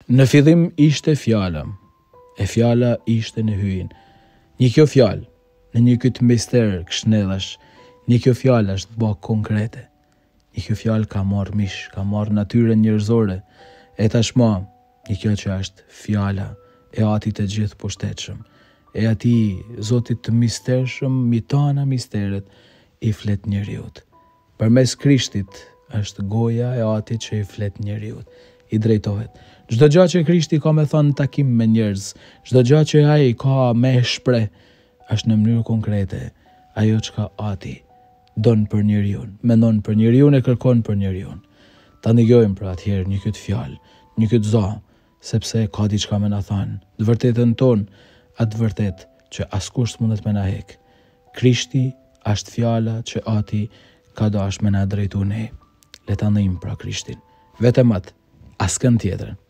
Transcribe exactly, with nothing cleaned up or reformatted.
Në fillim ishte fjala, e fjala ishte në hyn. Një kjo fjalë, në një këtë mister këshnellash, një kjo fjalë është bë konkrete. Një kjo fjalë ka marrë mish, ka marrë natyrën njerëzore, e tashmë një kjo që është fjala e Atit të gjithë poshtetshëm, e Atij Zotit të mistershëm, mi tana misteret i flet njeriut. Përmes Krishtit është goja e Atit që i flet njeriut, i drejtohet. Çdo gjë që Krishti ka me thënë në takim me njerëz, çdo gjë që ai ka me shpreh, është në mënyrë konkrete ajo çka Ati don për njeriu, mendon për njeriu e kërkon për njeriu. Ta ndjojmë pra atëherë një këtë fjalë, një këtë zë, sepse ka diçka me na thënë. Të vërtetën tonë, atë vërtet që askush s'mundet me na hek. Krishti është fjala që Ati ka dash me na drejtu ne. Le ta ndijmë pra Krishtin. Vetëm atë, askën tjetër.